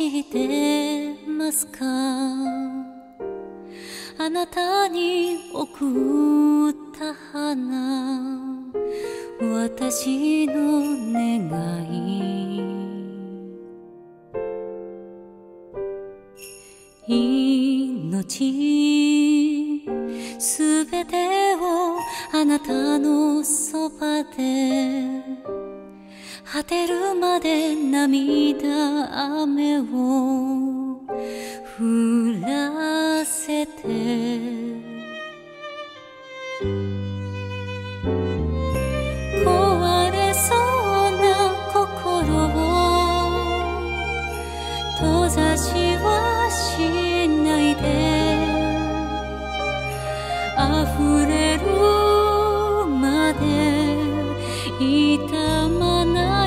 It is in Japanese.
してますか？あなたに贈った花、私の願い。命すべてをあなたのそばで、果てるまで涙雨を降らせて、壊れそうな心を閉ざしはしないで、溢れるまで痛まない